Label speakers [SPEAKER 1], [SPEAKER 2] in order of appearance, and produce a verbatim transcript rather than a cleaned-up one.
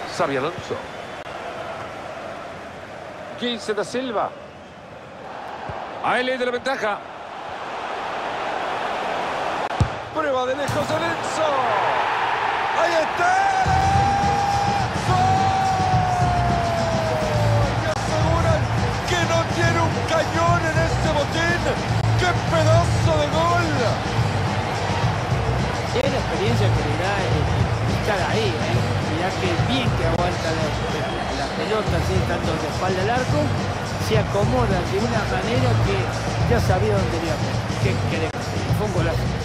[SPEAKER 1] Xabi Alonso. quince da Silva. Ahí le de la ventaja. Prueba de lejos Alonso. Ahí está. Tiene un cañón en este botín. ¡Qué pedazo de gol!
[SPEAKER 2] Es la experiencia que le da el estar ahí, ¿eh? Mirá que bien que aguanta la, la, la pelota, así, tanto de espalda al arco, se acomoda de una manera que ya sabía dónde iba a poner. ¿Qué querés? Fue un golazo.